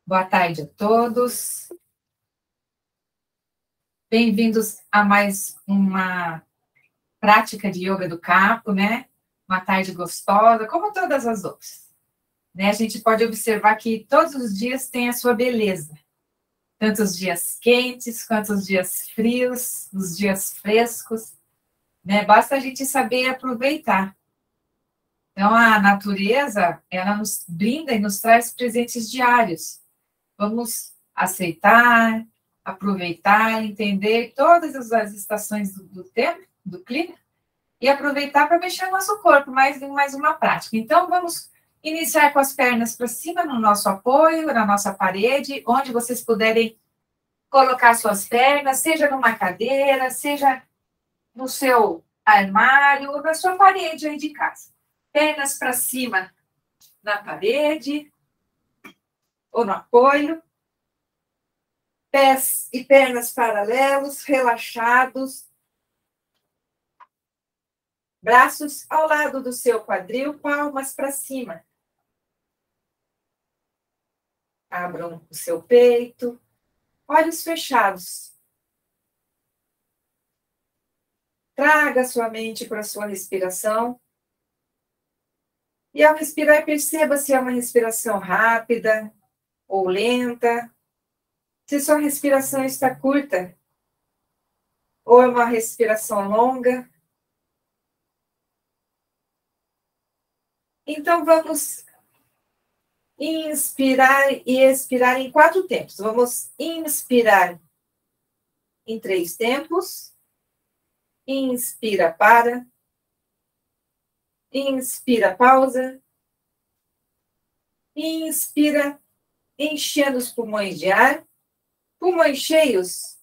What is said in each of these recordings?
Boa tarde a todos. Bem-vindos a mais uma prática de yoga do campo, né? Uma tarde gostosa, como todas as outras. Né? A gente pode observar que todos os dias têm a sua beleza. Tanto os dias quentes, quanto os dias frios, os dias frescos. Né? Basta a gente saber aproveitar. Então, a natureza, ela nos brinda e nos traz presentes diários. Vamos aceitar, aproveitar, entender todas as estações do tempo, do clima, e aproveitar para mexer o nosso corpo, mais uma prática. Então, vamos iniciar com as pernas para cima no nosso apoio, na nossa parede, onde vocês puderem colocar suas pernas, seja numa cadeira, seja no seu armário, ou na sua parede aí de casa. Pernas para cima na parede, ou no apoio. Pés e pernas paralelos, relaxados. Braços ao lado do seu quadril, palmas para cima. Abram o seu peito, olhos fechados. Traga sua mente para a sua respiração. E ao respirar, perceba se é uma respiração rápida ou lenta. Se sua respiração está curta ou é uma respiração longa. Então, vamos inspirar e expirar em 4 tempos. Vamos inspirar em 3 tempos. Inspira, para. Inspira, pausa. Inspira, enchendo os pulmões de ar. Pulmões cheios.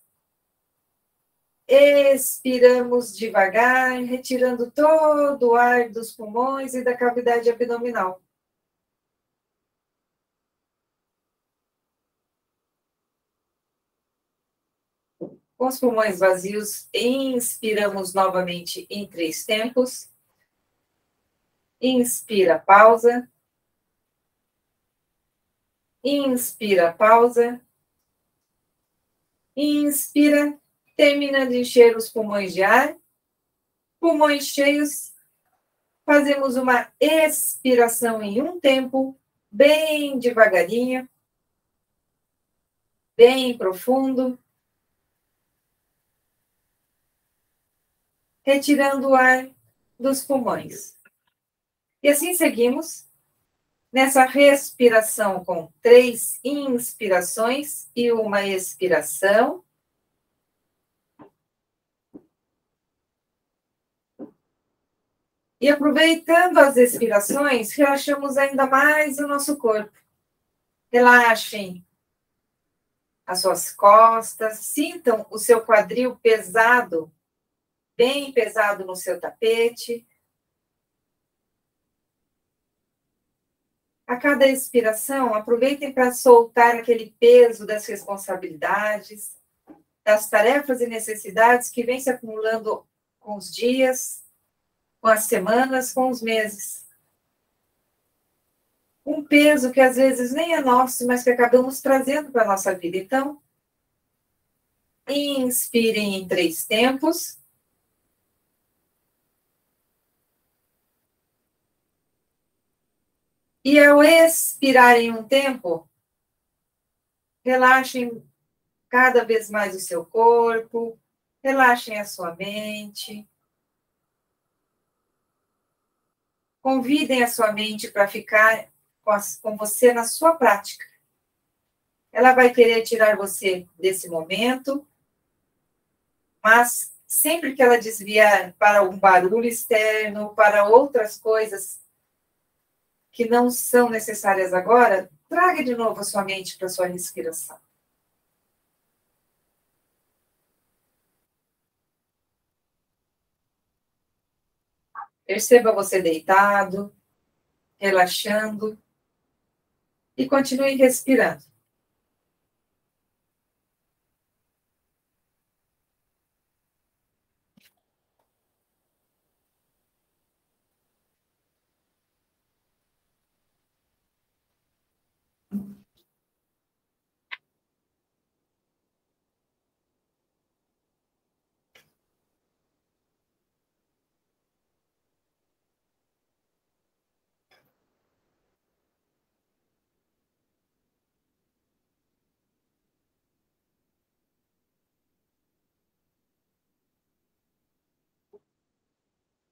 Expiramos devagar, retirando todo o ar dos pulmões e da cavidade abdominal. Com os pulmões vazios, inspiramos novamente em 3 tempos. Inspira, pausa. Inspira, pausa. Inspira, termina de encher os pulmões de ar. Pulmões cheios. Fazemos uma expiração em 1 tempo, bem devagarinho, bem profundo. Retirando o ar dos pulmões. E assim seguimos nessa respiração com 3 inspirações e 1 expiração. E aproveitando as expirações, relaxamos ainda mais o nosso corpo. Relaxem as suas costas, sintam o seu quadril pesado, bem pesado no seu tapete. A cada expiração, aproveitem para soltar aquele peso das responsabilidades, das tarefas e necessidades que vêm se acumulando com os dias, com as semanas, com os meses. Um peso que às vezes nem é nosso, mas que acabamos trazendo para a nossa vida. Então, inspirem em 3 tempos. E ao expirar em 1 tempo, relaxem cada vez mais o seu corpo, relaxem a sua mente. Convidem a sua mente para ficar com você na sua prática. Ela vai querer tirar você desse momento, mas sempre que ela desviar para um barulho externo, para outras coisas que não são necessárias agora, traga de novo a sua mente para a sua respiração. Perceba você deitado, relaxando, e continue respirando.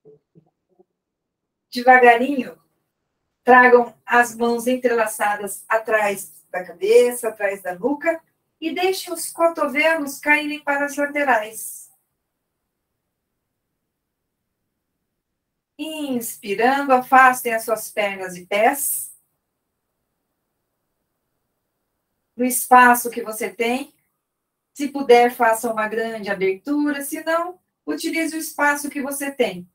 Devagarinho, tragam as mãos entrelaçadas atrás da cabeça, atrás da nuca, e deixem os cotovelos caírem para as laterais. Inspirando, afastem as suas pernas e pés. No espaço que você tem. Se puder, faça uma grande abertura. Se não, utilize o espaço que você tem.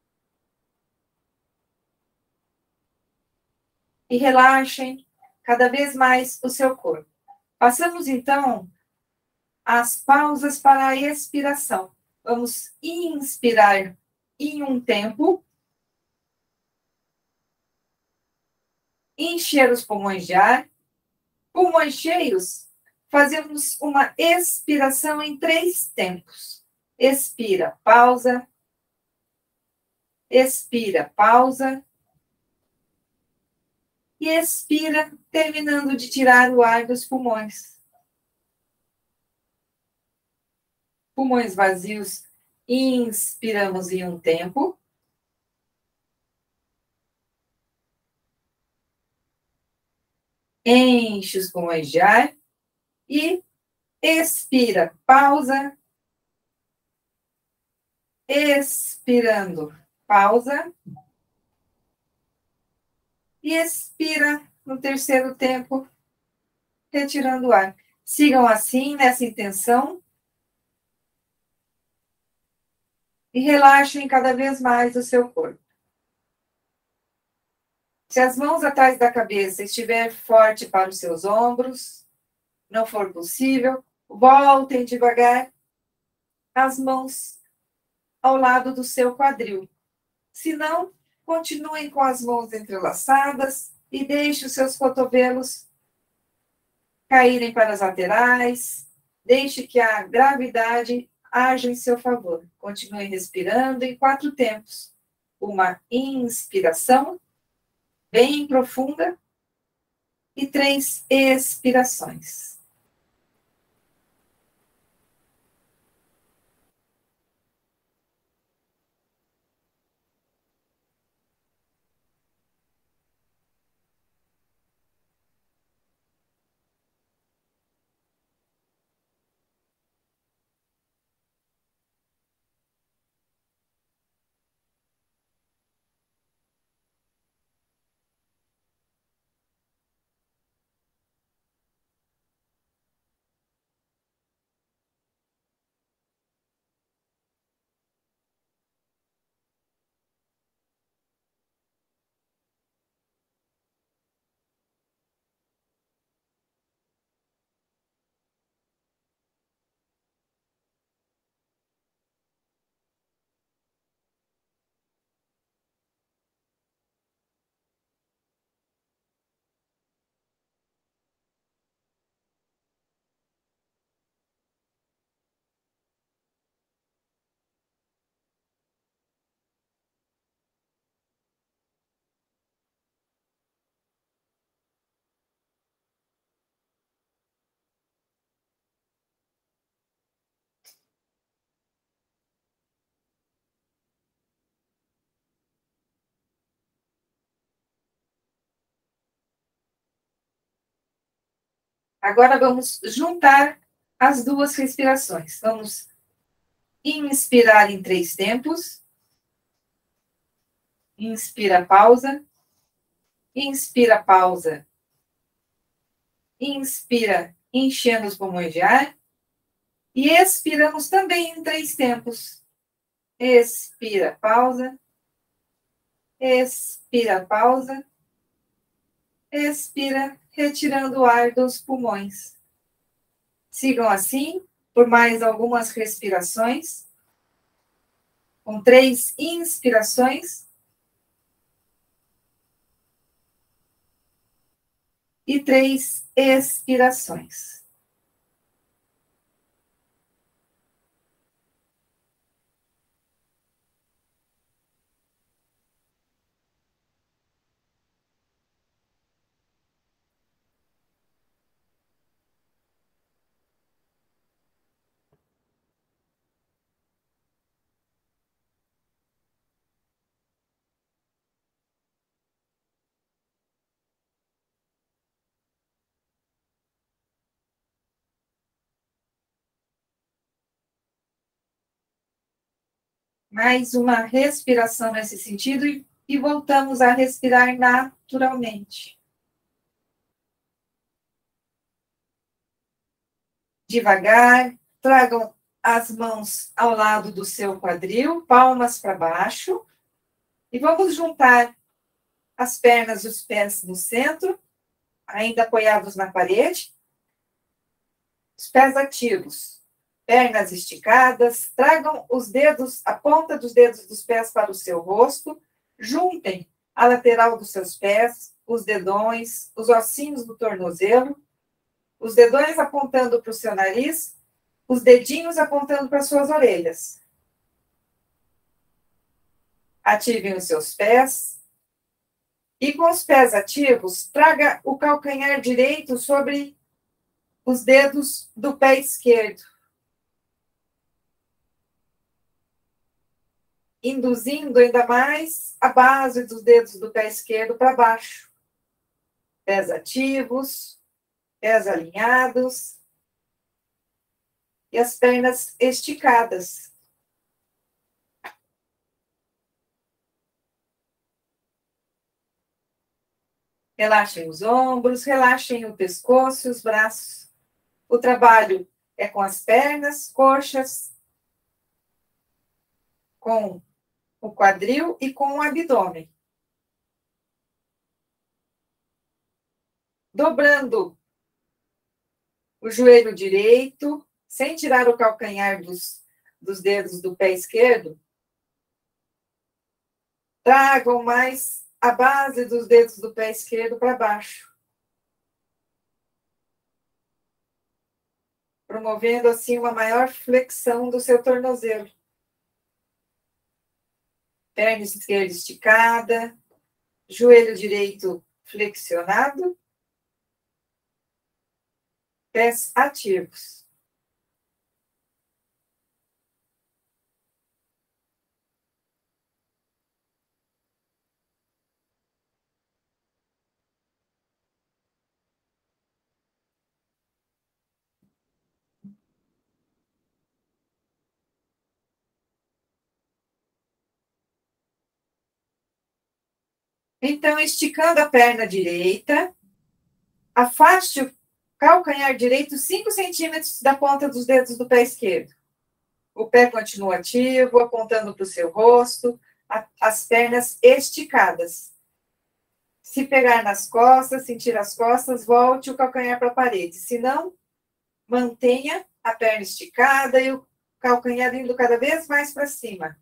E relaxem cada vez mais o seu corpo. Passamos, então, às pausas para a expiração. Vamos inspirar em um tempo. Encher os pulmões de ar. Pulmões cheios, fazemos uma expiração em 3 tempos. Expira, pausa. Expira, pausa. E expira, terminando de tirar o ar dos pulmões. Pulmões vazios, inspiramos em um tempo. Enche os pulmões de ar. E expira, pausa. Expirando, pausa. E expira no terceiro tempo, retirando o ar. Sigam assim, nessa intenção. E relaxem cada vez mais o seu corpo. Se as mãos atrás da cabeça estiver forte para os seus ombros, não for possível, voltem devagar as mãos ao lado do seu quadril. Se não, continuem com as mãos entrelaçadas e deixe os seus cotovelos caírem para as laterais. Deixe que a gravidade haja em seu favor. Continue respirando em 4 tempos. Uma inspiração bem profunda e 3 expirações. Agora vamos juntar as 2 respirações. Vamos inspirar em 3 tempos. Inspira, pausa. Inspira, pausa. Inspira, enchendo os pulmões de ar. E expiramos também em 3 tempos. Expira, pausa. Expira, pausa. Expira, retirando o ar dos pulmões. Sigam assim por mais algumas respirações, com 3 inspirações e 3 expirações. Mais uma respiração nesse sentido e voltamos a respirar naturalmente. Devagar, tragam as mãos ao lado do seu quadril, palmas para baixo, e vamos juntar as pernas e os pés no centro, ainda apoiados na parede. Os pés ativos, pernas esticadas, tragam os dedos, a ponta dos dedos dos pés para o seu rosto, juntem a lateral dos seus pés, os dedões, os ossinhos do tornozelo, os dedões apontando para o seu nariz, os dedinhos apontando para as suas orelhas. Ativem os seus pés. E com os pés ativos, traga o calcanhar direito sobre os dedos do pé esquerdo, induzindo ainda mais a base dos dedos do pé esquerdo para baixo. Pés ativos, pés alinhados e as pernas esticadas. Relaxem os ombros, relaxem o pescoço e os braços. O trabalho é com as pernas, coxas, com o quadril e com o abdômen. Dobrando o joelho direito, sem tirar o calcanhar dos dedos do pé esquerdo, tragam mais a base dos dedos do pé esquerdo para baixo, promovendo assim uma maior flexão do seu tornozelo. Perna esquerda esticada, joelho direito flexionado, pés ativos. Então, esticando a perna direita, afaste o calcanhar direito 5 centímetros da ponta dos dedos do pé esquerdo. O pé continua ativo, apontando para o seu rosto, as pernas esticadas. Se pegar nas costas, sentir as costas, volte o calcanhar para a parede. Se não, mantenha a perna esticada e o calcanhar indo cada vez mais para cima.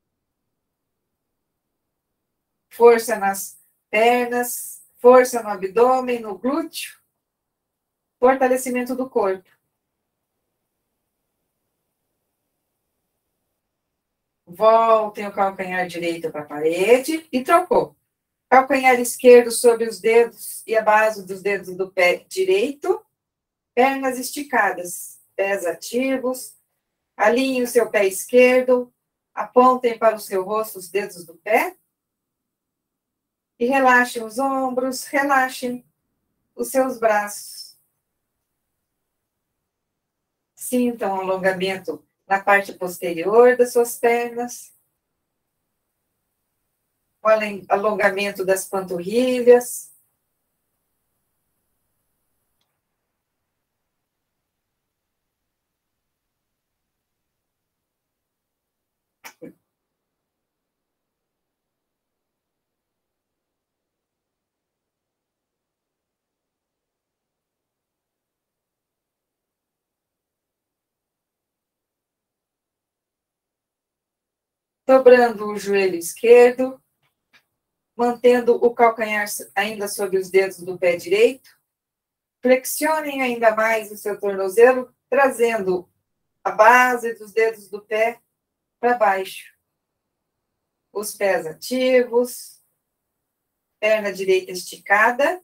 Força nas pernas, força no abdômen, no glúteo. Fortalecimento do corpo. Voltem o calcanhar direito para a parede e trocou. Calcanhar esquerdo sobre os dedos e a base dos dedos do pé direito. Pernas esticadas, pés ativos. Alinhe o seu pé esquerdo. Apontem para o seu rosto os dedos do pé. E relaxem os ombros, relaxem os seus braços. Sintam o alongamento na parte posterior das suas pernas. O alongamento das panturrilhas. Dobrando o joelho esquerdo, mantendo o calcanhar ainda sobre os dedos do pé direito. Flexionem ainda mais o seu tornozelo, trazendo a base dos dedos do pé para baixo. Os pés ativos, perna direita esticada.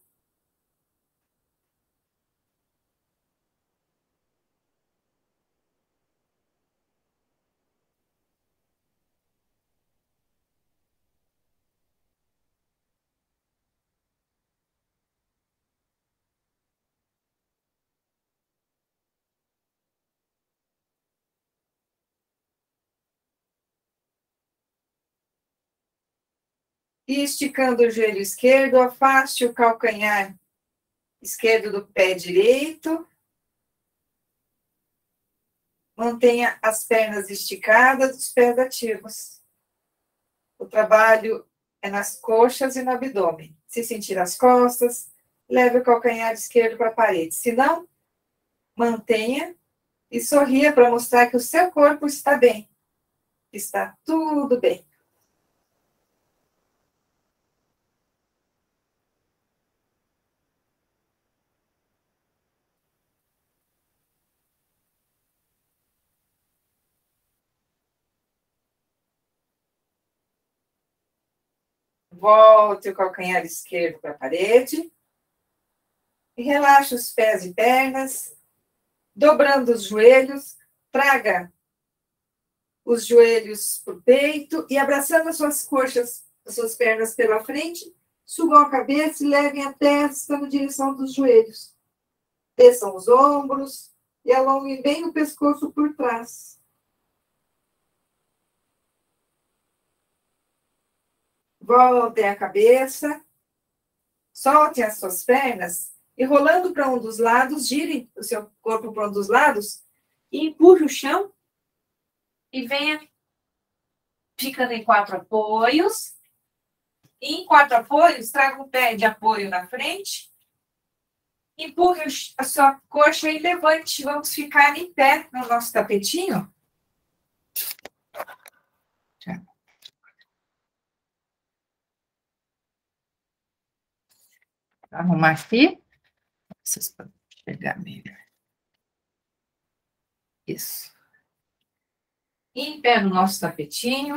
E esticando o joelho esquerdo, afaste o calcanhar esquerdo do pé direito. Mantenha as pernas esticadas, os pés ativos. O trabalho é nas coxas e no abdômen. Se sentir as costas, leve o calcanhar esquerdo para a parede. Se não, mantenha e sorria para mostrar que o seu corpo está bem. Está tudo bem. Volte o calcanhar esquerdo para a parede. E relaxe os pés e pernas, dobrando os joelhos. Traga os joelhos para o peito e abraçando as suas coxas, as suas pernas pela frente, subam a cabeça e levem a testa na direção dos joelhos. Desçam os ombros e alonguem bem o pescoço por trás. Voltem a cabeça, soltem as suas pernas e rolando para um dos lados, girem o seu corpo para um dos lados e empurre o chão e venha ficando em 4 apoios. E em 4 apoios, traga um pé de apoio na frente, empurre a sua coxa e levante. Vamos ficar em pé no nosso tapetinho. Arrumar aqui. Vocês podem enxergar melhor. Isso. Em pé no nosso tapetinho.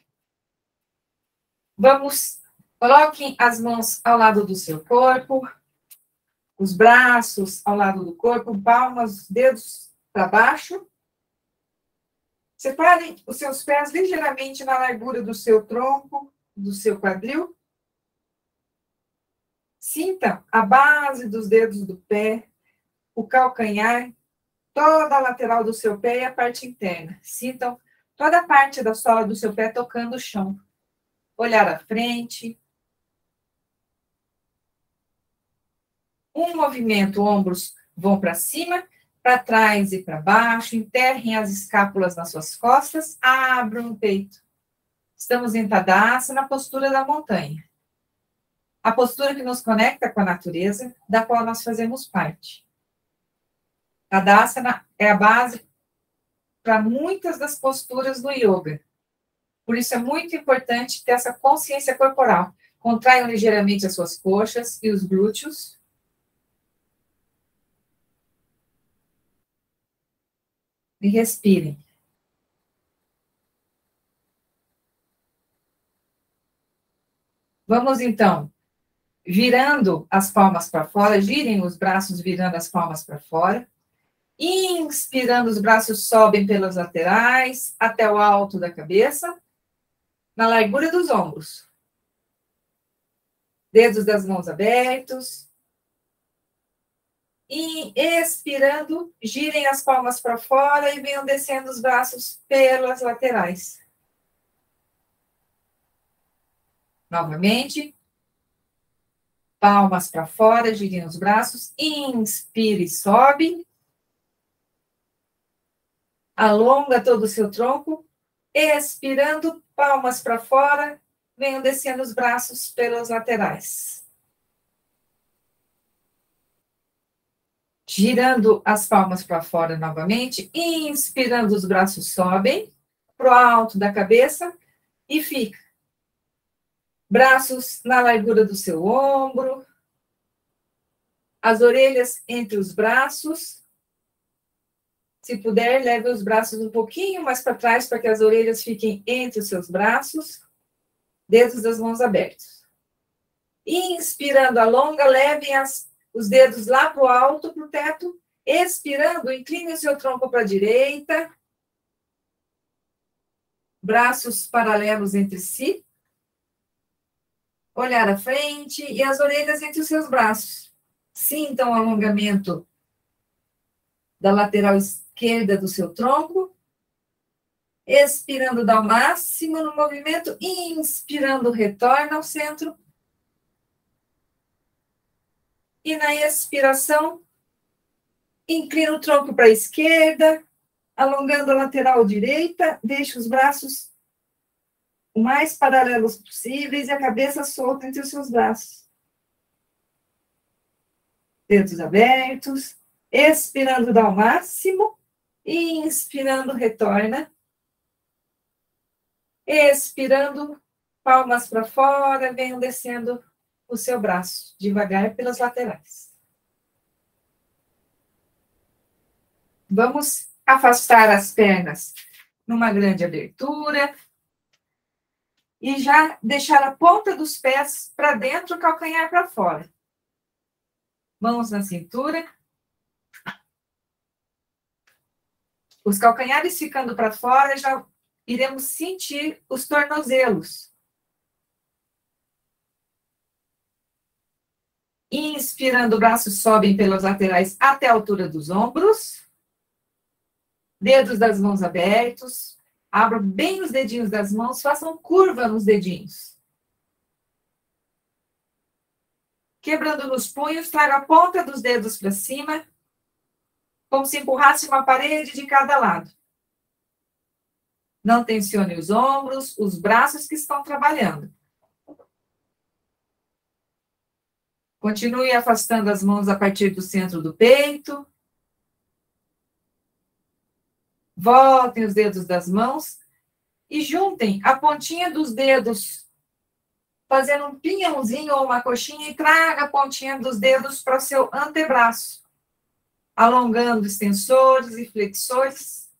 Coloquem as mãos ao lado do seu corpo, os braços ao lado do corpo, palmas, dedos para baixo. Separem os seus pés ligeiramente na largura do seu tronco, do seu quadril. Sinta a base dos dedos do pé, o calcanhar, toda a lateral do seu pé e a parte interna. Sintam toda a parte da sola do seu pé tocando o chão. Olhar à frente. Um movimento, ombros vão para cima, para trás e para baixo. Enterrem as escápulas nas suas costas. Abram o peito. Estamos em Tadasana, na postura da montanha. A postura que nos conecta com a natureza, da qual nós fazemos parte. Tadasana é a base para muitas das posturas do yoga. Por isso é muito importante ter essa consciência corporal. Contraiam ligeiramente as suas coxas e os glúteos. E respirem. Vamos, então, virando as palmas para fora, girem os braços virando as palmas para fora. Inspirando, os braços sobem pelas laterais até o alto da cabeça, na largura dos ombros. Dedos das mãos abertos. E expirando, girem as palmas para fora e venham descendo os braços pelas laterais. Novamente. Palmas para fora, girem os braços. Inspire, sobe. Alonga todo o seu tronco. Expirando, palmas para fora. Venham descendo os braços pelas laterais. Girando as palmas para fora novamente. Inspirando, os braços sobem para o alto da cabeça. E fica. Braços na largura do seu ombro. As orelhas entre os braços. Se puder, leve os braços um pouquinho mais para trás, para que as orelhas fiquem entre os seus braços. Dedos das mãos abertos. Inspirando, alonga, levem os dedos lá para o alto, para o teto. Expirando, incline o seu tronco para a direita. Braços paralelos entre si. Olhar à frente e as orelhas entre os seus braços. Sintam o alongamento da lateral esquerda do seu tronco. Expirando, dá o máximo no movimento. Inspirando, retorna ao centro. E na expiração, inclina o tronco para a esquerda, alongando a lateral direita, deixa os braços o mais paralelos possíveis e a cabeça solta entre os seus braços. Dedos abertos, expirando, dá o máximo, inspirando, retorna. Expirando, palmas para fora, venham descendo o seu braço, devagar pelas laterais. Vamos afastar as pernas numa grande abertura e já deixar a ponta dos pés para dentro, o calcanhar para fora. Mãos na cintura. Os calcanhares ficando para fora, já iremos sentir os tornozelos. Inspirando, braços sobem pelas laterais até a altura dos ombros. Dedos das mãos abertos. Abram bem os dedinhos das mãos, façam curva nos dedinhos. Quebrando nos punhos, traga a ponta dos dedos para cima, como se empurrasse uma parede de cada lado. Não tensione os ombros, os braços que estão trabalhando. Continue afastando as mãos a partir do centro do peito. Voltem os dedos das mãos e juntem a pontinha dos dedos, fazendo um pinhãozinho ou uma coxinha, e traga a pontinha dos dedos para o seu antebraço, alongando extensores e flexores.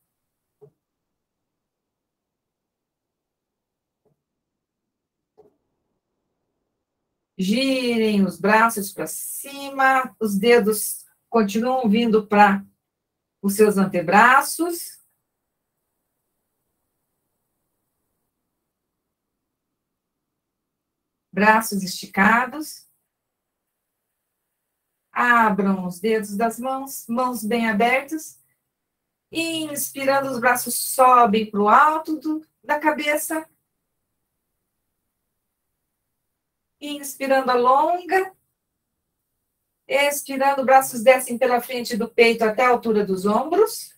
Girem os braços para cima, os dedos continuam vindo para os seus antebraços. Braços esticados. Abram os dedos das mãos, mãos bem abertas. Inspirando, os braços sobem para o alto da cabeça. Inspirando, alonga. Expirando, braços descem pela frente do peito até a altura dos ombros.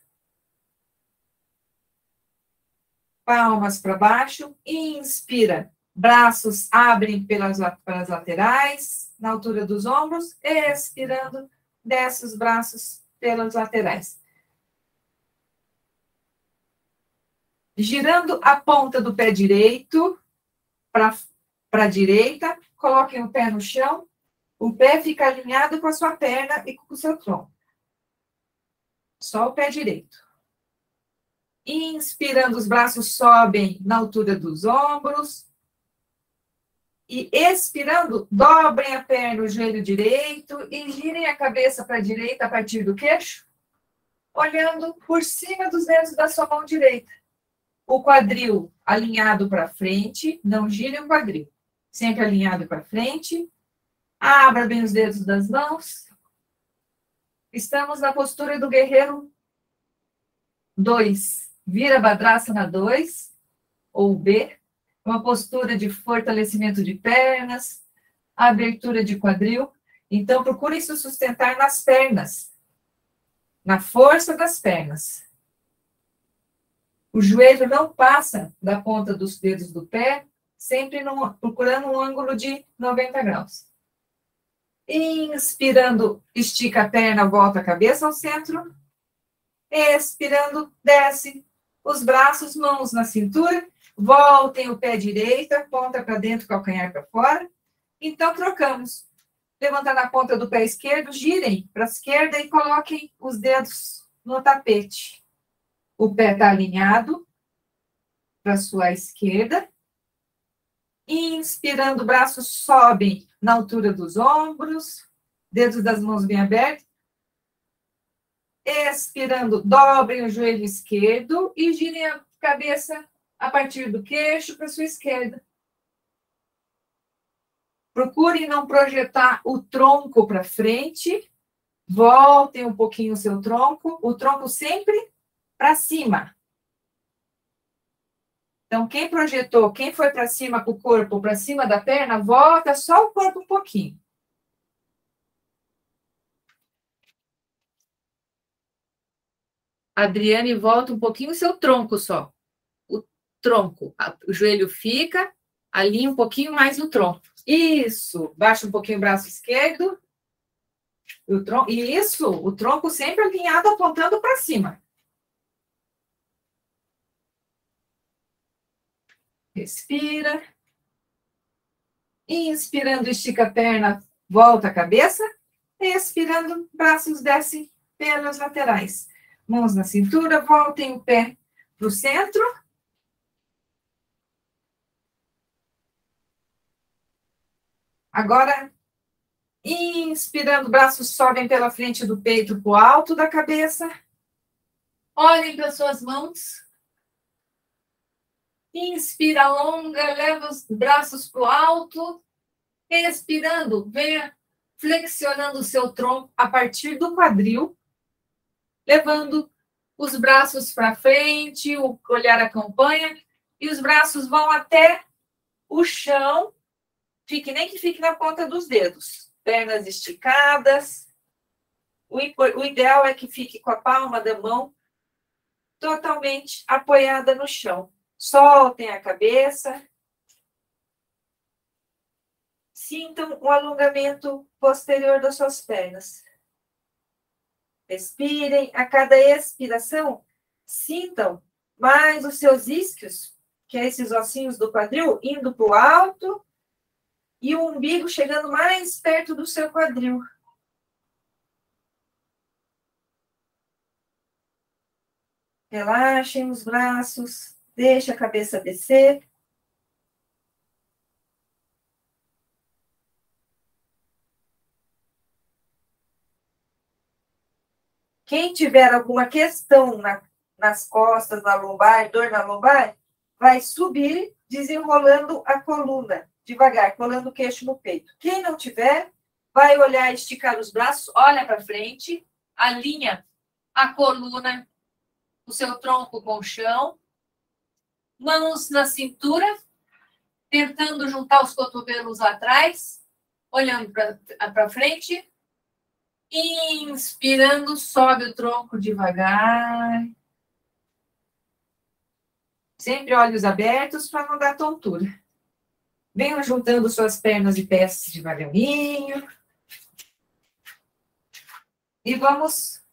Palmas para baixo. Inspira. Braços abrem pelas laterais, na altura dos ombros. Expirando, desce os braços pelas laterais. Girando a ponta do pé direito para a direita, coloquem o pé no chão. O pé fica alinhado com a sua perna e com o seu tronco. Só o pé direito. Inspirando, os braços sobem na altura dos ombros. E expirando, dobrem a perna, o joelho direito, e girem a cabeça para a direita a partir do queixo, olhando por cima dos dedos da sua mão direita. O quadril alinhado para frente, não gire o quadril. Sempre alinhado para frente. Abra bem os dedos das mãos. Estamos na postura do guerreiro 2. Virabhadrasana 2, ou B. Uma postura de fortalecimento de pernas, abertura de quadril. Então, procurem se sustentar nas pernas, na força das pernas. O joelho não passa da ponta dos dedos do pé, sempre procurando um ângulo de 90 graus. Inspirando, estica a perna, volta a cabeça ao centro. Expirando, desce os braços, mãos na cintura. Voltem o pé direito, ponta para dentro, calcanhar para fora. Então, trocamos. Levantando a ponta do pé esquerdo, girem para a esquerda e coloquem os dedos no tapete. O pé está alinhado para a sua esquerda. Inspirando, braços sobem na altura dos ombros. Dedos das mãos bem abertos. Expirando, dobrem o joelho esquerdo e girem a cabeça a partir do queixo para a sua esquerda. Procurem não projetar o tronco para frente. Voltem um pouquinho o seu tronco. O tronco sempre para cima. Então, quem projetou, quem foi para cima com o corpo, para cima da perna, volta só o corpo um pouquinho. Adriane, volta um pouquinho o seu tronco só. O tronco. O joelho fica, alinha um pouquinho mais o tronco. Isso. Baixa um pouquinho o braço esquerdo. Isso. O tronco sempre alinhado, apontando para cima. Respira. Inspirando, estica a perna, volta a cabeça. Expirando, braços descem pelas laterais. Mãos na cintura, voltem o pé para o centro. Agora, inspirando, braços sobem pela frente do peito para o alto da cabeça. Olhem para suas mãos. Inspira longa, leva os braços para o alto. Expirando, venha flexionando o seu tronco a partir do quadril, levando os braços para frente, o olhar acompanha, e os braços vão até o chão, nem que fique na ponta dos dedos. Pernas esticadas. O ideal é que fique com a palma da mão totalmente apoiada no chão. Soltem a cabeça. Sintam o alongamento posterior das suas pernas. Respirem. A cada expiração, sintam mais os seus isquios, que é esses ossinhos do quadril, indo para o alto, e o umbigo chegando mais perto do seu quadril. Relaxem os braços, deixe a cabeça descer. Quem tiver alguma questão nas costas, na lombar, dor na lombar, vai subir desenrolando a coluna, devagar, colando o queixo no peito. Quem não tiver, vai olhar, esticar os braços, olha para frente, alinha a coluna, o seu tronco com o chão, mãos na cintura, tentando juntar os cotovelos lá atrás, olhando para frente. Inspirando, sobe o tronco devagar. Sempre olhos abertos para não dar tontura. Venham juntando suas pernas e pés devagarinho. E vamos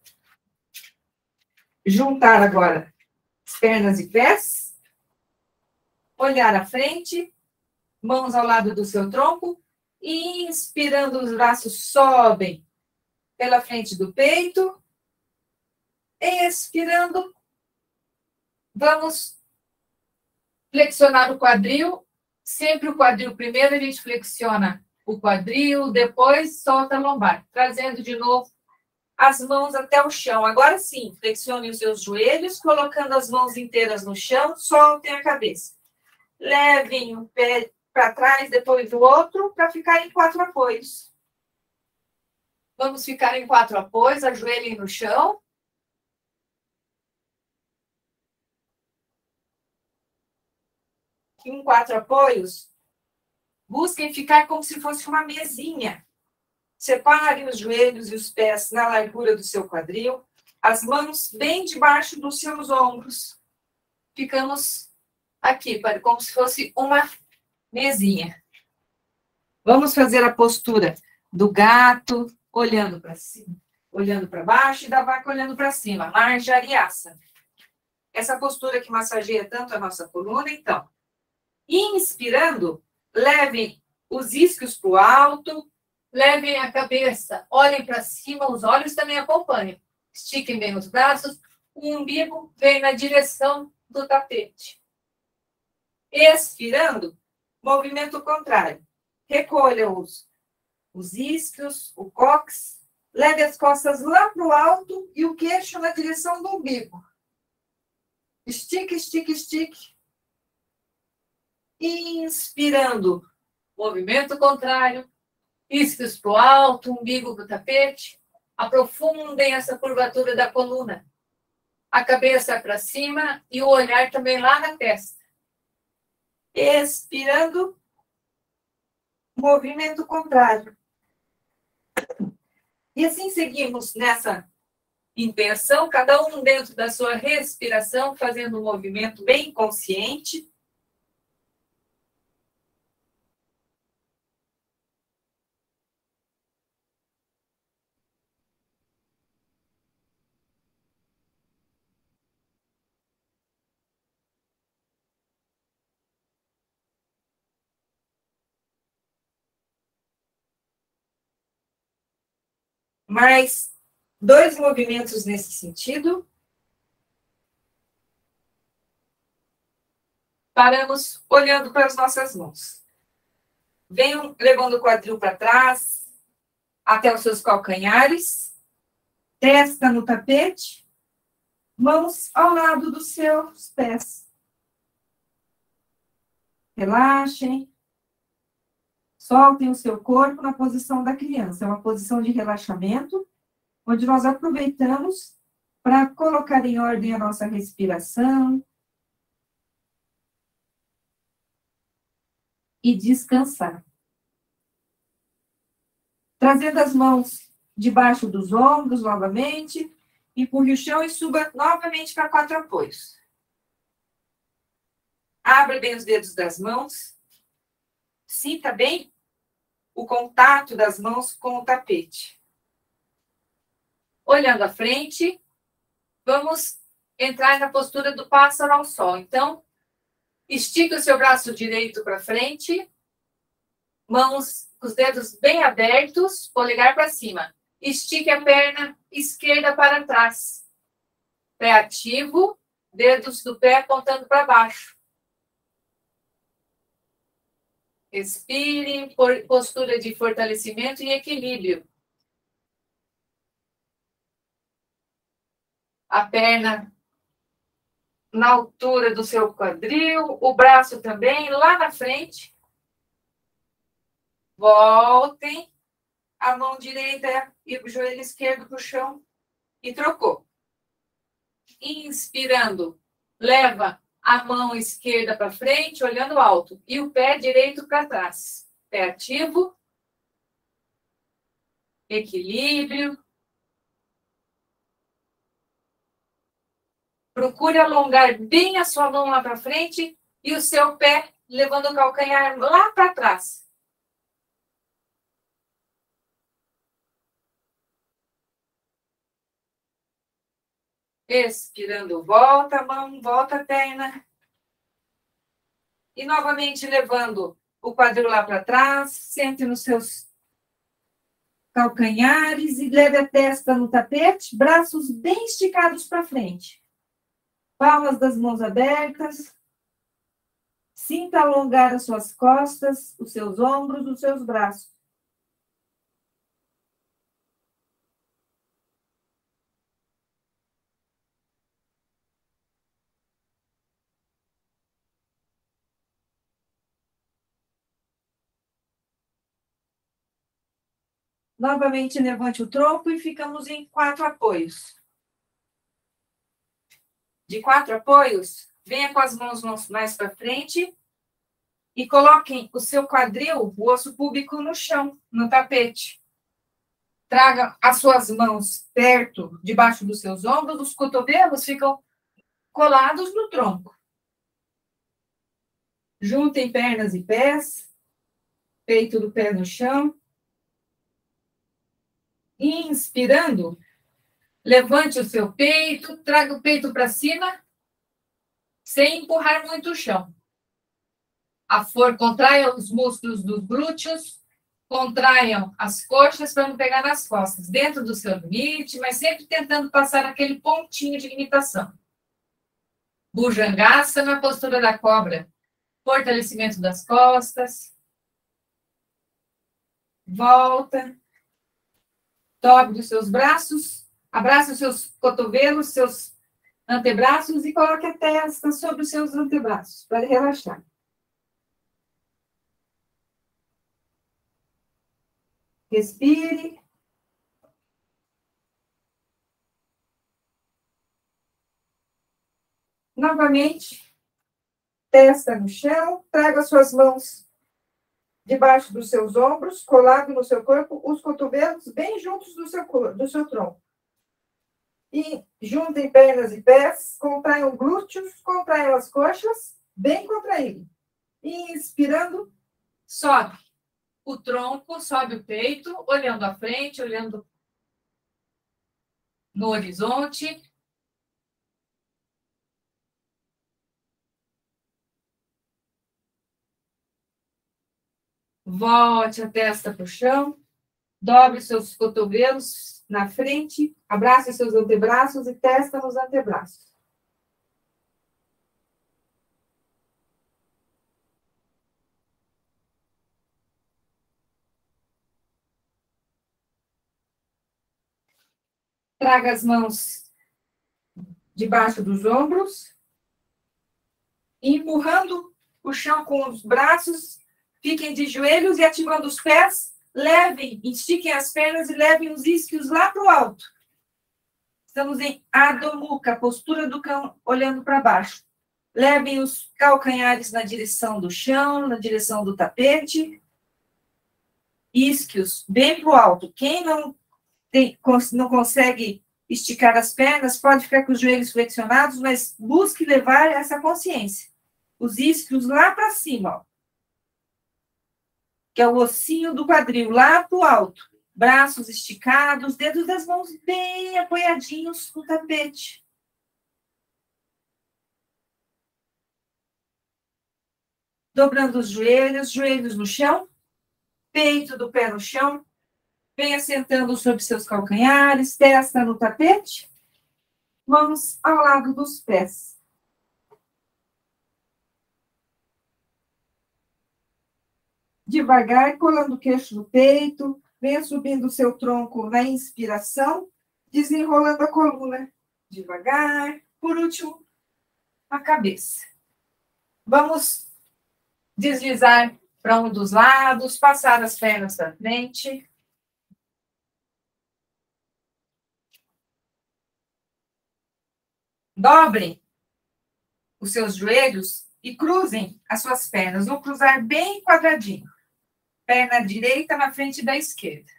juntar agora as pernas e pés. Olhar à frente. Mãos ao lado do seu tronco. Inspirando, os braços sobem pela frente do peito. Expirando. Vamos flexionar o quadril. Sempre o quadril primeiro, a gente flexiona o quadril, depois solta a lombar. Trazendo de novo as mãos até o chão. Agora sim, flexionem os seus joelhos, colocando as mãos inteiras no chão, soltem a cabeça. Levem o pé para trás, depois do outro, para ficar em 4 apoios. Vamos ficar em 4 apoios, ajoelhem no chão. Em 4 apoios, busquem ficar como se fosse uma mesinha. Separem os joelhos e os pés na largura do seu quadril, as mãos bem debaixo dos seus ombros. Ficamos aqui, como se fosse uma mesinha. Vamos fazer a postura do gato, olhando para cima, olhando para baixo, e da vaca olhando para cima, Marjariasana. Essa postura que massageia tanto a nossa coluna, então. Inspirando, levem os isquios para o alto, levem a cabeça, olhem para cima, os olhos também acompanham. Estiquem bem os braços, o umbigo vem na direção do tapete. Expirando, movimento contrário. Recolha os isquios, o cóccix, leve as costas lá para o alto e o queixo na direção do umbigo. Estique, estique, estique. Inspirando, movimento contrário, isquios para o alto, umbigo para o tapete. Aprofundem essa curvatura da coluna. A cabeça para cima e o olhar também lá na testa. Expirando, movimento contrário. E assim seguimos nessa intenção, cada um dentro da sua respiração, fazendo um movimento bem consciente. Mais 2 movimentos nesse sentido. Paramos olhando para as nossas mãos. Venham levando o quadril para trás, até os seus calcanhares. Testa no tapete. Mãos ao lado dos seus pés. Relaxem. Soltem o seu corpo na posição da criança. É uma posição de relaxamento, onde nós aproveitamos para colocar em ordem a nossa respiração e descansar. Trazendo as mãos debaixo dos ombros novamente, empurre o chão e suba novamente para 4 apoios. Abra bem os dedos das mãos. Sinta bem o contato das mãos com o tapete. Olhando à frente, vamos entrar na postura do pássaro ao sol. Então, estique o seu braço direito para frente, mãos, os dedos bem abertos, polegar para cima. Estique a perna esquerda para trás. Pé ativo, dedos do pé apontando para baixo. Respire, postura de fortalecimento e equilíbrio. A perna na altura do seu quadril, o braço também lá na frente. Voltem a mão direita e o joelho esquerdo para o chão e trocou. Inspirando, leva a mão esquerda para frente, olhando alto, e o pé direito para trás. Pé ativo, equilíbrio. Procure alongar bem a sua mão lá para frente e o seu pé levando o calcanhar lá para trás. Expirando, volta a mão, volta a perna. E novamente levando o quadril lá para trás, sente nos seus calcanhares e leve a testa no tapete, braços bem esticados para frente. Palmas das mãos abertas. Sinta alongar as suas costas, os seus ombros, os seus braços. Novamente, levante o tronco e ficamos em 4 apoios. De 4 apoios, venha com as mãos mais para frente e coloquem o seu quadril, o osso púbico, no chão, no tapete. Traga as suas mãos perto, debaixo dos seus ombros, os cotovelos ficam colados no tronco. Juntem pernas e pés, peito do pé no chão. Inspirando, levante o seu peito, traga o peito para cima, sem empurrar muito o chão. Contraia os músculos dos glúteos, contraiam as coxas para não pegar nas costas, dentro do seu limite, mas sempre tentando passar aquele pontinho de limitação. Bhujangasana, na postura da cobra, fortalecimento das costas. Volta. Dobre os seus braços, abraça os seus cotovelos, seus antebraços e coloque a testa sobre os seus antebraços para relaxar. Respire. Novamente, testa no chão, traga suas mãos debaixo dos seus ombros, colado no seu corpo, os cotovelos bem juntos do seu tronco. E juntem pernas e pés, contraiam glúteos, contraiam as coxas, bem contraído. E inspirando, sobe o tronco, sobe o peito, olhando à frente, olhando no horizonte. Volte a testa para o chão, dobre seus cotovelos na frente, abrace seus antebraços e testa nos antebraços. Traga as mãos debaixo dos ombros, empurrando o chão com os braços, fiquem de joelhos e ativando os pés, levem, estiquem as pernas e levem os isquios lá para o alto. Estamos em Adho Mukha, postura do cão olhando para baixo. Levem os calcanhares na direção do chão, na direção do tapete. Isquios bem para o alto. Quem não consegue esticar as pernas, pode ficar com os joelhos flexionados, mas busque levar essa consciência. Os isquios lá para cima, ó, que é o ossinho do quadril, lá para o alto. Braços esticados, dedos das mãos bem apoiadinhos no tapete. Dobrando os joelhos no chão, peito do pé no chão. Venha sentando sobre seus calcanhares, testa no tapete. Mãos ao lado dos pés. Devagar, colando o queixo no peito. Venha subindo o seu tronco na inspiração, desenrolando a coluna. Devagar. Por último, a cabeça. Vamos deslizar para um dos lados, passar as pernas para frente. Dobrem os seus joelhos e cruzem as suas pernas. Vão cruzar bem quadradinho. Perna direita na frente da esquerda.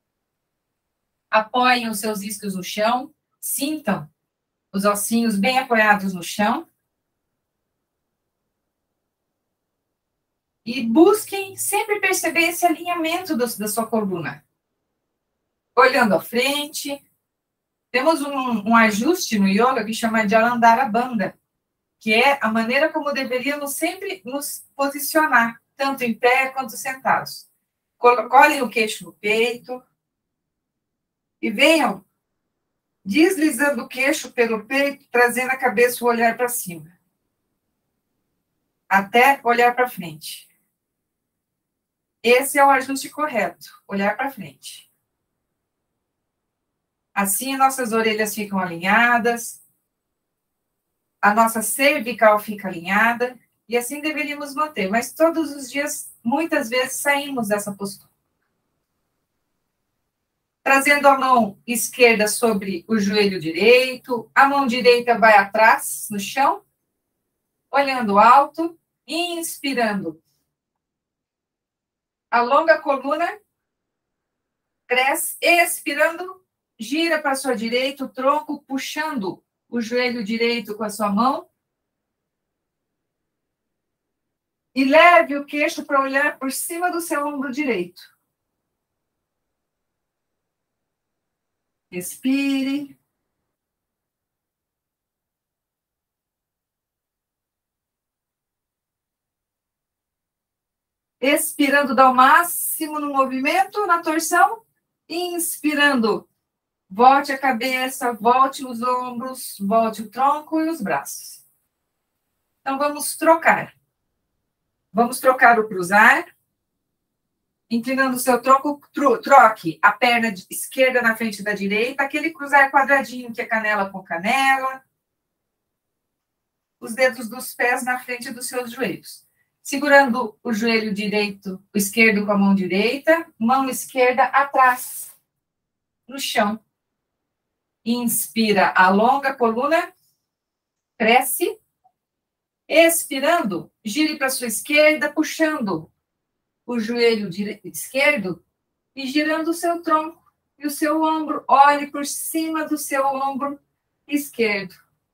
Apoiem os seus isquios no chão. Sintam os ossinhos bem apoiados no chão. E busquem sempre perceber esse alinhamento da sua coluna. Olhando à frente. Temos um ajuste no yoga que chama de Alandara Bandha, que é a maneira como deveríamos sempre nos posicionar, tanto em pé quanto sentados. Colhem o queixo no peito e venham deslizando o queixo pelo peito, trazendo a cabeça e o olhar para cima. Até olhar para frente. Esse é o ajuste correto, olhar para frente. Assim, nossas orelhas ficam alinhadas, a nossa cervical fica alinhada, e assim deveríamos manter. Mas todos os dias, muitas vezes, saímos dessa postura. Trazendo a mão esquerda sobre o joelho direito, a mão direita vai atrás, no chão, olhando alto, inspirando. Alonga a coluna, cresce, expirando, gira para a sua direita, o tronco puxando o joelho direito com a sua mão. E leve o queixo para olhar por cima do seu ombro direito. Respire. Expirando, dá o máximo no movimento, na torção. Inspirando. Volte a cabeça, volte os ombros, volte o tronco e os braços. Então, vamos trocar. Vamos trocar o cruzar. Inclinando o seu tronco, troque a perna esquerda na frente da direita, aquele cruzar quadradinho que é canela com canela. Os dedos dos pés na frente dos seus joelhos. Segurando o joelho direito, o esquerdo com a mão direita, mão esquerda atrás, no chão. Inspira, alonga a coluna, cresce. Expirando, gire para a sua esquerda, puxando o joelho esquerdo e girando o seu tronco e o seu ombro. Olhe por cima do seu ombro esquerdo.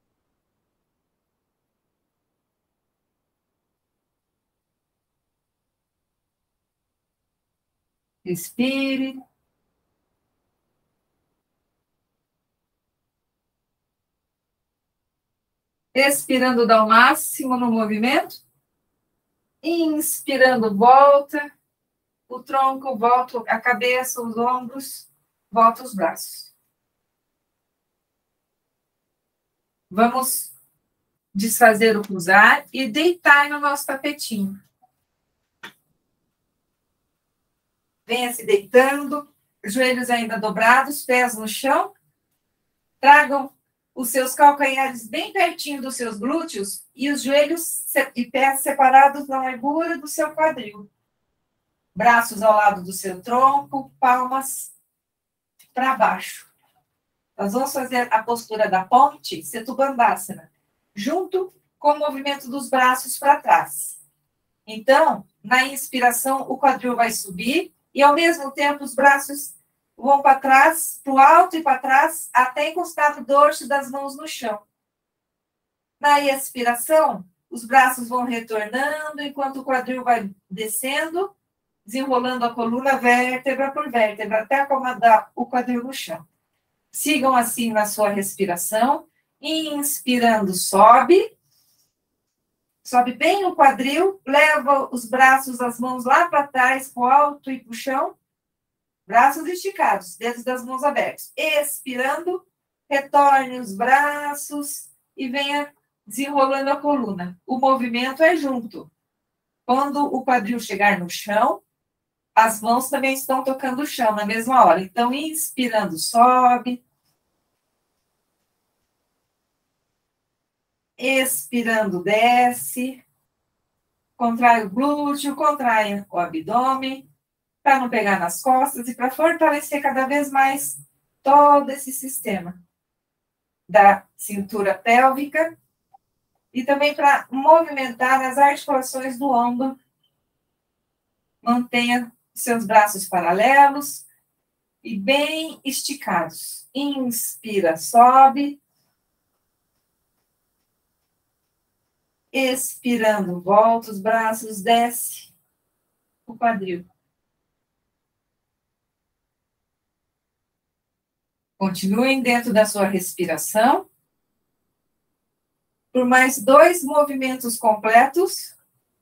Respire. Expirando, dá o máximo no movimento. Inspirando, volta o tronco, volta a cabeça, os ombros, volta os braços. Vamos desfazer o cruzar e deitar no nosso tapetinho. Venha se deitando, joelhos ainda dobrados, pés no chão. Tragam os seus calcanhares bem pertinho dos seus glúteos e os joelhos e pés separados na largura do seu quadril. Braços ao lado do seu tronco, palmas para baixo. Nós vamos fazer a postura da ponte, Setubandhasana, junto com o movimento dos braços para trás. Então, na inspiração, o quadril vai subir e, ao mesmo tempo, os braços vão para trás, para o alto e para trás, até encostar no dorso das mãos no chão. Na expiração, os braços vão retornando, enquanto o quadril vai descendo, desenrolando a coluna vértebra por vértebra, até acomodar o quadril no chão. Sigam assim na sua respiração. Inspirando, sobe. Sobe bem o quadril, leva os braços, as mãos lá para trás, para o alto e para o chão. Braços esticados, dedos das mãos abertos. Expirando, retorne os braços e venha desenrolando a coluna. O movimento é junto. Quando o quadril chegar no chão, as mãos também estão tocando o chão na mesma hora. Então, inspirando, sobe. Expirando, desce. Contrai o glúteo, contrai o abdômen, para não pegar nas costas e para fortalecer cada vez mais todo esse sistema da cintura pélvica e também para movimentar as articulações do ombro. Mantenha seus braços paralelos e bem esticados. Inspira, sobe. Expirando, volta os braços, desce o quadril. Continuem dentro da sua respiração. Por mais 2 movimentos completos.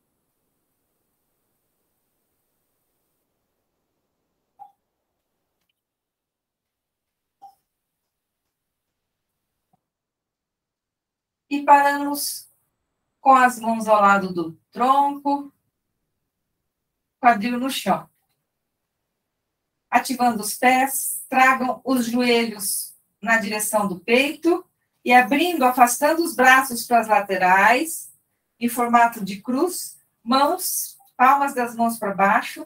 E paramos com as mãos ao lado do tronco, quadril no chão. Ativando os pés, tragam os joelhos na direção do peito e abrindo, afastando os braços para as laterais, em formato de cruz, mãos, palmas das mãos para baixo.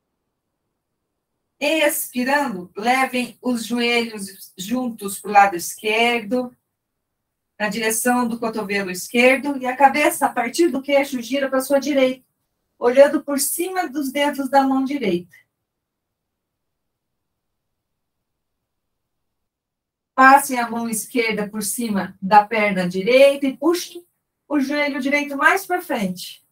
Expirando, levem os joelhos juntos para o lado esquerdo, na direção do cotovelo esquerdo, e a cabeça, a partir do queixo, gira para a sua direita, olhando por cima dos dedos da mão direita. Passem a mão esquerda por cima da perna direita e puxem o joelho direito mais para frente.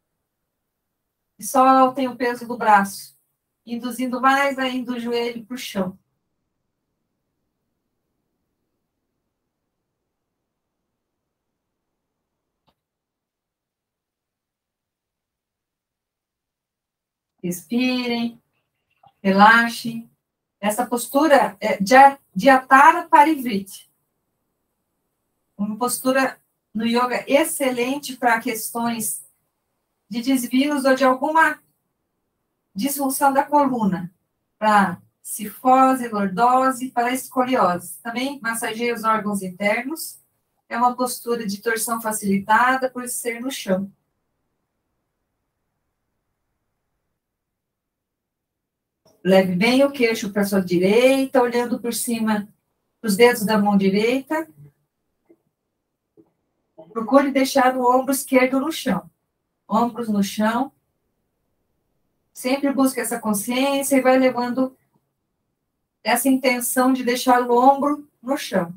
E soltem o peso do braço, induzindo mais ainda o joelho para o chão. Respirem, relaxem. Essa postura é de Atara Parivriti. Uma postura no yoga excelente para questões de desvios ou de alguma disfunção da coluna, para cifose, lordose, para escoliose. Também massageia os órgãos internos. É uma postura de torção facilitada por ser no chão. Leve bem o queixo para a sua direita, olhando por cima dos dedos da mão direita. Procure deixar o ombro esquerdo no chão. Ombros no chão. Sempre busque essa consciência e vai levando essa intenção de deixar o ombro no chão.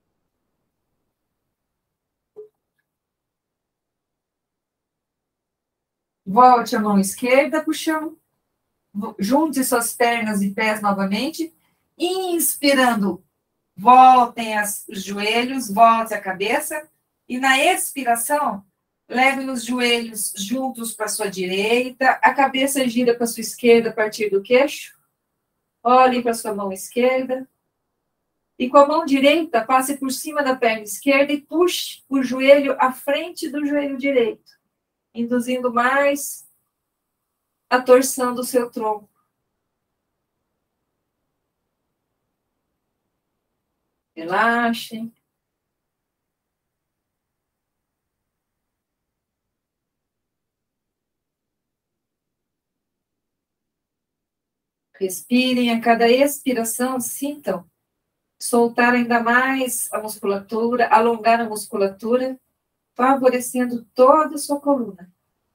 Volte a mão esquerda para o chão. Junte suas pernas e pés novamente. Inspirando, voltem os joelhos, volte a cabeça. E na expiração, leve os joelhos juntos para a sua direita. A cabeça gira para a sua esquerda a partir do queixo. Olhe para a sua mão esquerda. E com a mão direita, passe por cima da perna esquerda e puxe o joelho à frente do joelho direito, induzindo mais a torção do seu tronco. Relaxem. Respirem a cada expiração, sintam soltar ainda mais a musculatura, alongar a musculatura, favorecendo toda a sua coluna.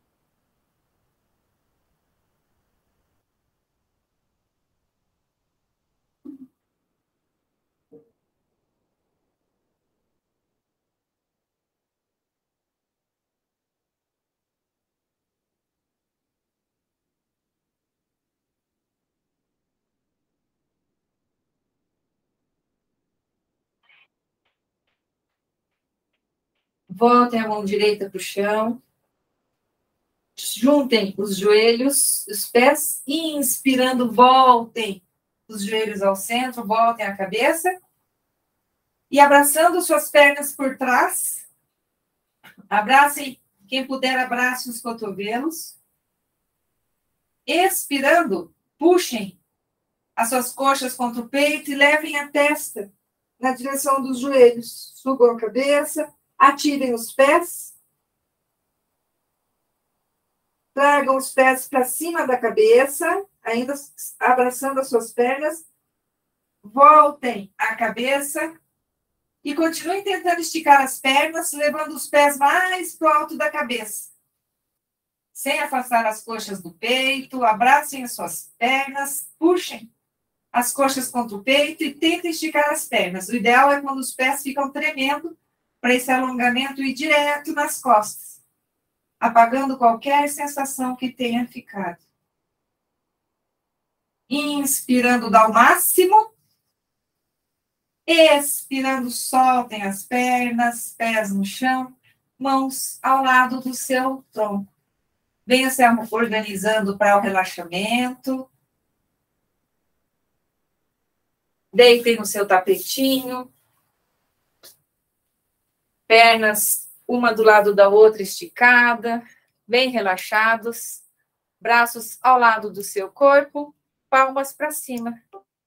Voltem a mão direita para o chão. Juntem os joelhos, os pés, e inspirando, voltem os joelhos ao centro, voltem a cabeça. E abraçando suas pernas por trás, abracem, quem puder, abrace os cotovelos. Expirando, puxem as suas coxas contra o peito e levem a testa na direção dos joelhos. Subam a cabeça, atirem os pés. Tragam os pés para cima da cabeça, ainda abraçando as suas pernas. Voltem a cabeça e continuem tentando esticar as pernas, levando os pés mais para o alto da cabeça. Sem afastar as coxas do peito, abracem as suas pernas, puxem as coxas contra o peito e tentem esticar as pernas. O ideal é quando os pés ficam tremendo, para esse alongamento ir direto nas costas, apagando qualquer sensação que tenha ficado. Inspirando, dá o máximo. Expirando, soltem as pernas, pés no chão, mãos ao lado do seu tronco. Venha se organizando para o relaxamento. Deitem no seu tapetinho. Pernas uma do lado da outra esticada, bem relaxados. Braços ao lado do seu corpo, palmas para cima.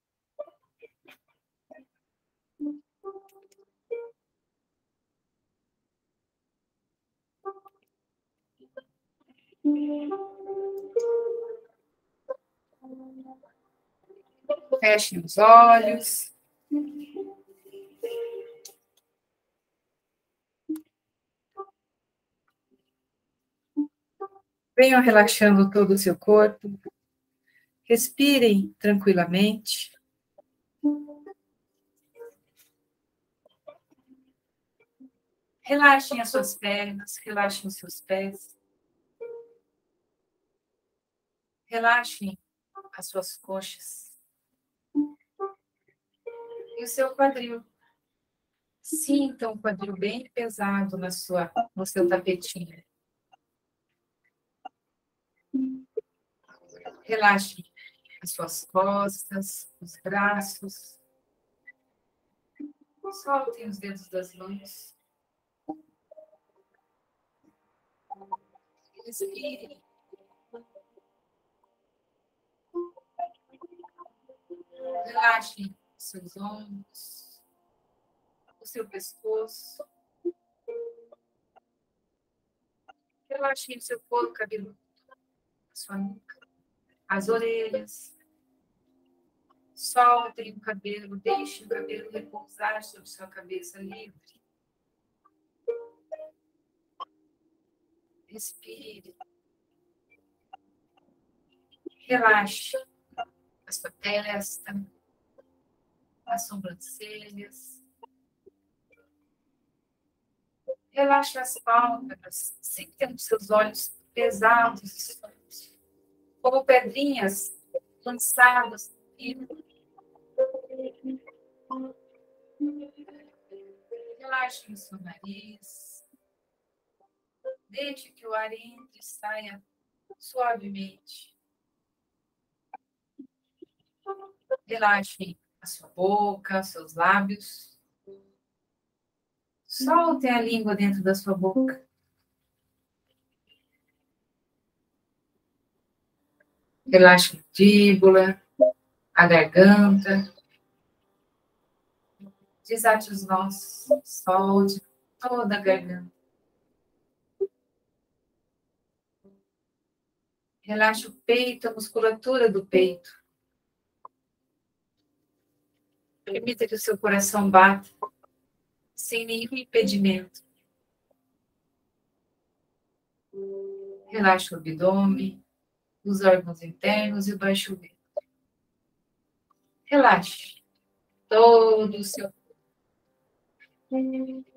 Fechem os olhos. Venham relaxando todo o seu corpo. Respirem tranquilamente. Relaxem as suas pernas, relaxem os seus pés. Relaxem as suas coxas. E o seu quadril. Sinta um quadril bem pesado no seu tapetinho. Relaxe as suas costas, os braços. Soltem os dedos das mãos. Respire. Relaxe os seus ombros, o seu pescoço. Relaxe o seu couro cabeludo, a sua nuca, as orelhas. Soltem o cabelo, deixe o cabelo repousar sobre sua cabeça livre. Respire. Relaxe a sua testa, as sobrancelhas. Relaxe as pálpebras, sentindo seus olhos pesados, como pedrinhas lançadas. Relaxe o seu nariz. Deixe que o ar entre e saia suavemente. Relaxe a sua boca, seus lábios. Solte a língua dentro da sua boca. Relaxe a mandíbula, a garganta. Desate os nós. Solte toda a garganta. Relaxe o peito, a musculatura do peito. Permita que o seu coração bata sem nenhum impedimento. Relaxe o abdômen, os órgãos internos e o baixo ventre. Relaxe todo o seu corpo.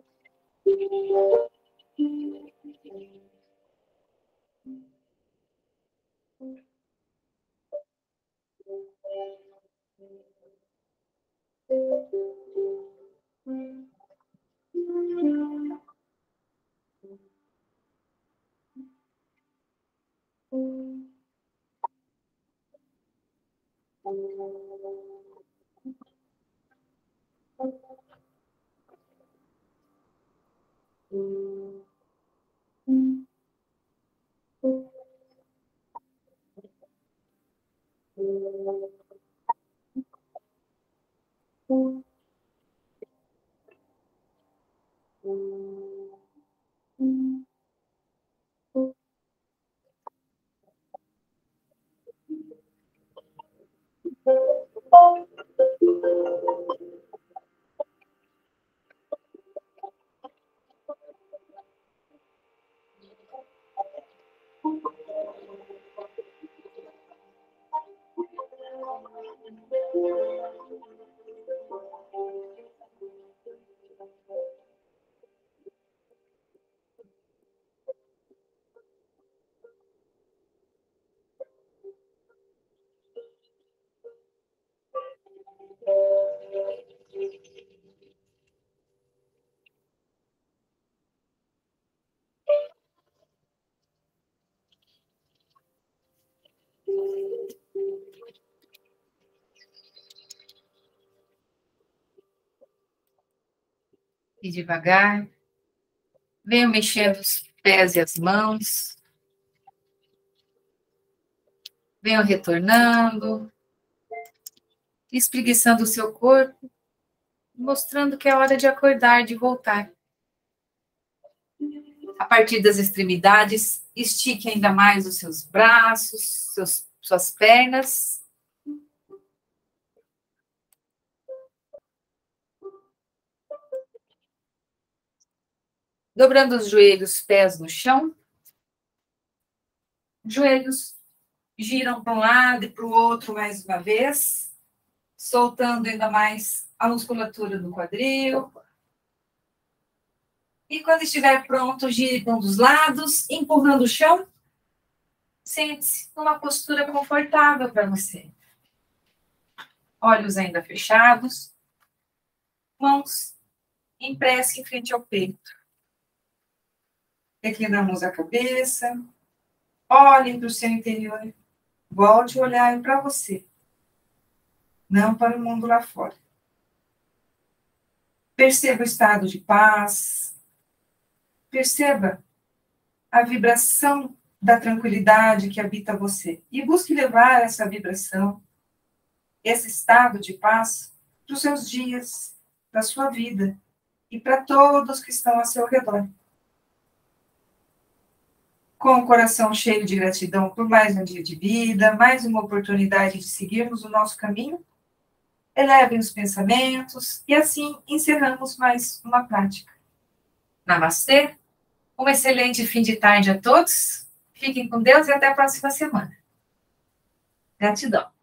E devagar, venham mexendo os pés e as mãos. Venham retornando, espreguiçando o seu corpo, mostrando que é hora de acordar, de voltar. A partir das extremidades, estique ainda mais os seus braços, suas pernas. Dobrando os joelhos, pés no chão. Joelhos giram para um lado e para o outro mais uma vez, soltando ainda mais a musculatura do quadril. E quando estiver pronto, gire para um dos lados, empurrando o chão. Sente-se numa postura confortável para você. Olhos ainda fechados. Mãos em prece em frente ao peito. Reclinamos a cabeça. Olhem para o seu interior. Volte a olhar para você. Não para o mundo lá fora. Perceba o estado de paz. Perceba a vibração da tranquilidade que habita você. E busque levar essa vibração, esse estado de paz, para os seus dias, para a sua vida e para todos que estão ao seu redor. Com o coração cheio de gratidão por mais um dia de vida, mais uma oportunidade de seguirmos o nosso caminho, elevem os pensamentos e assim encerramos mais uma prática. Namastê! Um excelente fim de tarde a todos. Fiquem com Deus e até a próxima semana. Gratidão.